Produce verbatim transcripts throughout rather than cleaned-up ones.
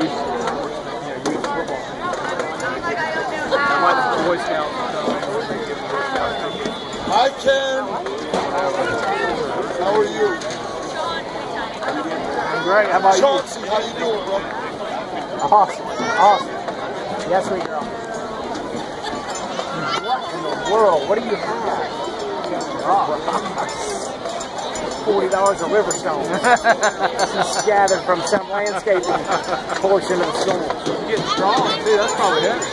youth, you know, youth football. Like the Boy Scouts. Hi, Ken. How are you? I'm great. How about Chauncey, you? how you doing, bro? Awesome. Awesome. Yes, sweet girl. What in the world? What do you have? forty dollars a Riverstone. She's gathered from some landscaping portion of the store. You're getting strong, too. That's probably it.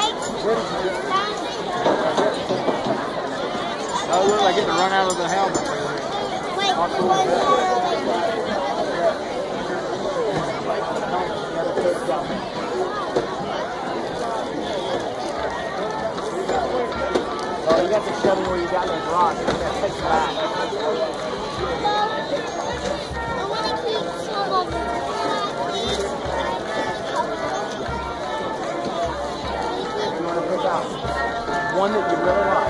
Oh, look, I get to run out of the helmet. How cool is that? Oh, you got to show me where you got those rocks. You got to take them back. You want to pick out one that you really like.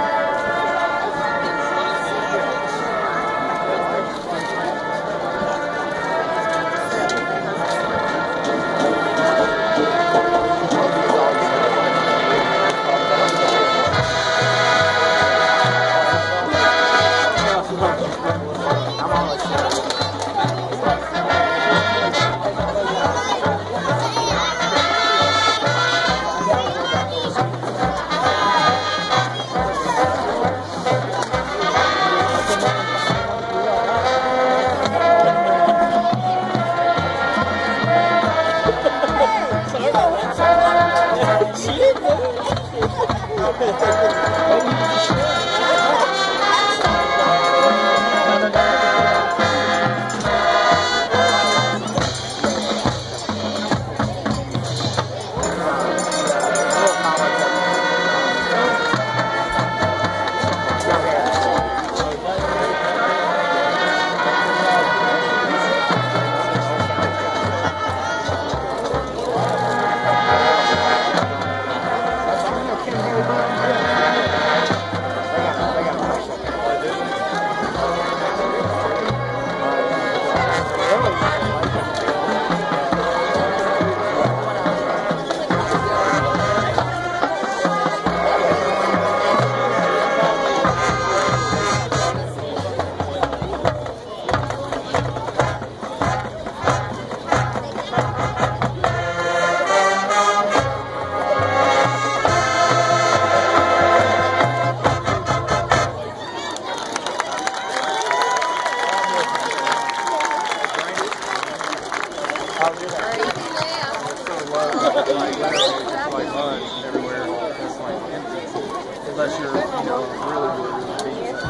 Unless you're, you know, really, really, really deep.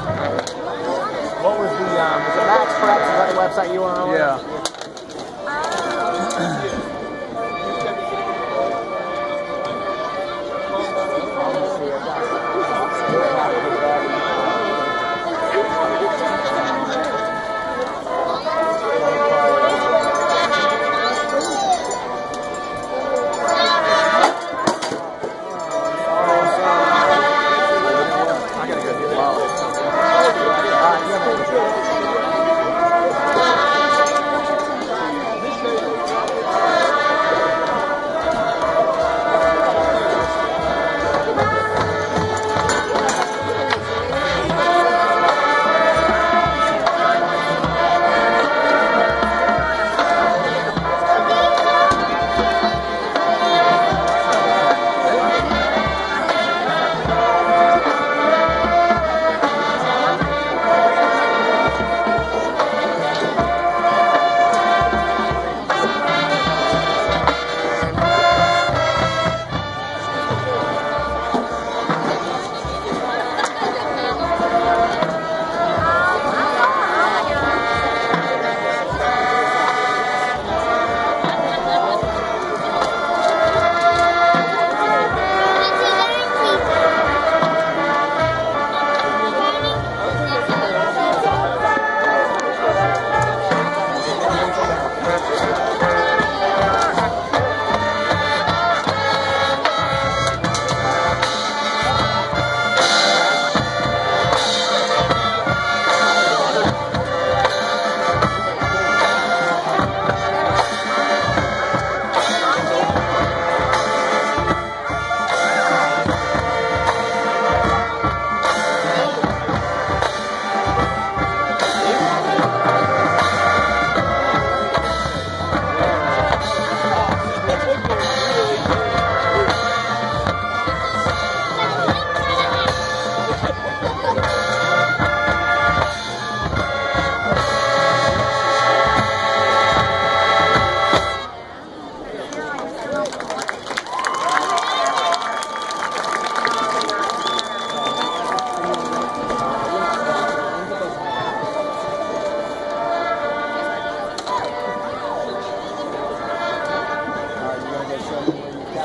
What was the, um, was it Max Preps? Is that the website you were on? Yeah.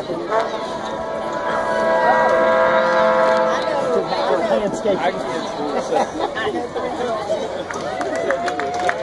Landscape. I can't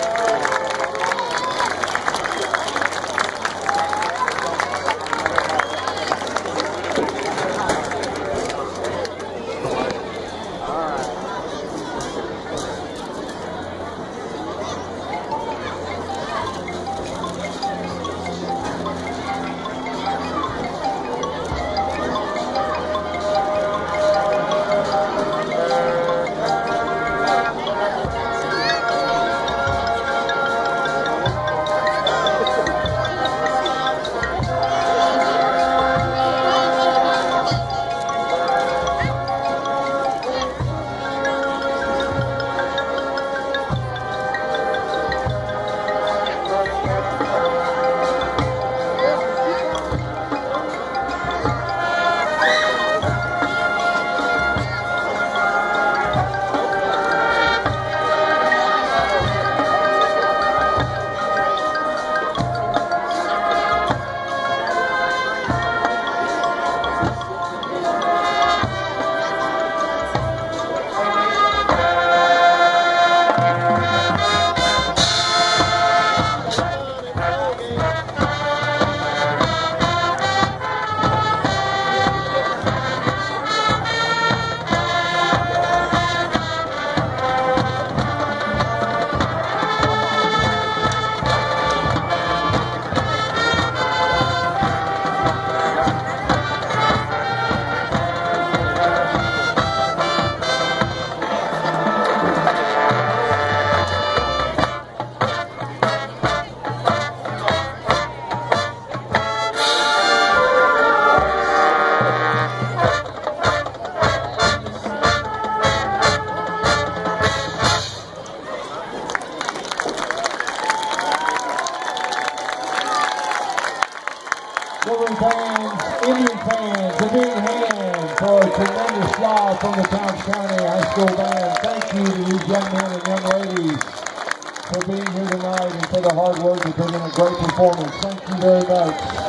Children fans, Indian fans, a big hand for a tremendous job from the Towns County High School Band. Thank you to these young men and young ladies for being here tonight and for the hard work and for a great performance. Thank you very much.